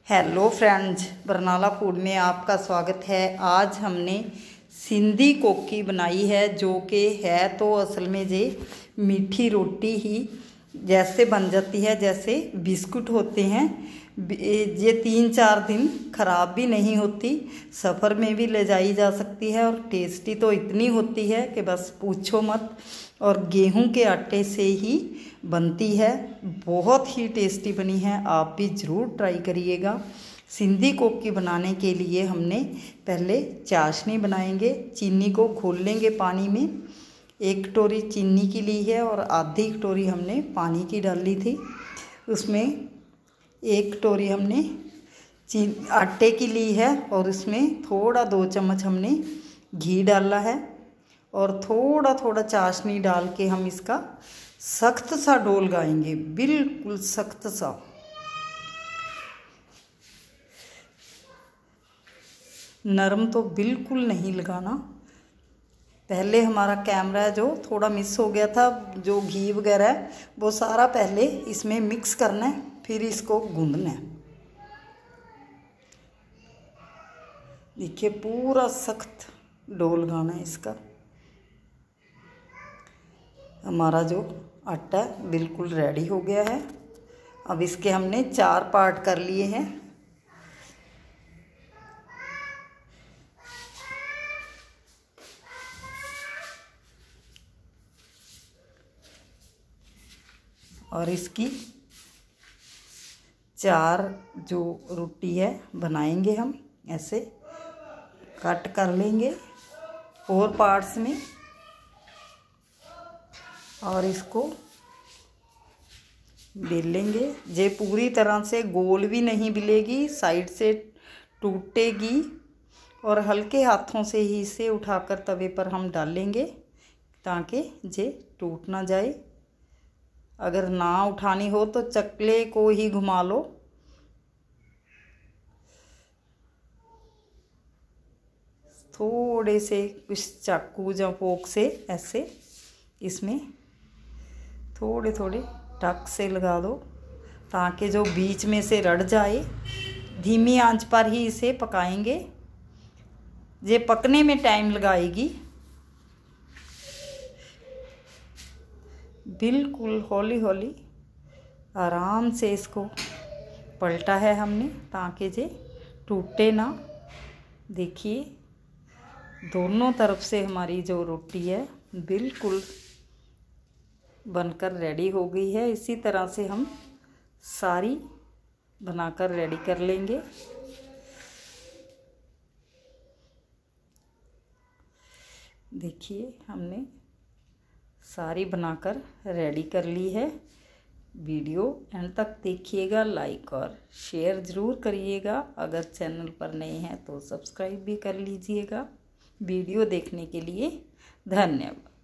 Hello friends, Barnala food में आपका स्वागत है। आज हमने सिंधी कोकी बनाई है, जो कि है तो असल में ये मीठी रोटी ही जैसे बन जाती है जैसे बिस्कुट होते हैं। ये 3-4 दिन ख़राब भी नहीं होती, सफ़र में भी ले जाई जा सकती है और टेस्टी तो इतनी होती है कि बस पूछो मत। और गेहूं के आटे से ही बनती है, बहुत ही टेस्टी बनी है। आप भी ज़रूर ट्राई करिएगा। सिंधी कोकी बनाने के लिए हमने पहले चाशनी बनाएंगे। चीनी को घोल लेंगे पानी में। 1 कटोरी चीनी की ली है और आधी कटोरी हमने पानी की डाली थी। उसमें 1 कटोरी हमने आटे की ली है और उसमें थोड़ा 2 चम्मच हमने घी डाला है और थोड़ा थोड़ा चाशनी डाल के हम इसका सख्त सा डो लगाएंगे, बिल्कुल सख्त सा। नरम तो बिल्कुल नहीं लगाना। पहले हमारा कैमरा जो थोड़ा मिस हो गया था, जो घी वगैरह है वो सारा पहले इसमें मिक्स करना है, फिर इसको गूंदना है। देखिए पूरा सख्त डो लगाना है इसका। हमारा जो आटा बिल्कुल रेडी हो गया है। अब इसके हमने 4 पार्ट कर लिए हैं। और इसकी 4 जो रोटी है बनाएंगे हम, ऐसे कट कर लेंगे 4 पार्ट्स में और इसको बेल लेंगे। ये पूरी तरह से गोल भी नहीं बिलेगी, साइड से टूटेगी और हल्के हाथों से ही इसे उठाकर तवे पर हम डालेंगे ताकि ये टूट ना जाए। अगर ना उठानी हो तो चकले को ही घुमा लो। थोड़े से कुछ चाकू या फोक से ऐसे इसमें थोड़े थोड़े टक से लगा दो ताकि जो बीच में से रड़ जाए। धीमी आंच पर ही इसे पकाएंगे, ये पकने में टाइम लगाएगी। बिल्कुल हौली हौली आराम से इसको पलटा है हमने ताकि ये टूटे ना। देखिए दोनों तरफ से हमारी जो रोटी है बिल्कुल बनकर रेडी हो गई है। इसी तरह से हम सारी बनाकर रेडी कर लेंगे। देखिए हमने सारी बनाकर रेडी कर ली है। वीडियो एंड तक देखिएगा, लाइक और शेयर ज़रूर करिएगा। अगर चैनल पर नए हैं तो सब्सक्राइब भी कर लीजिएगा। वीडियो देखने के लिए धन्यवाद।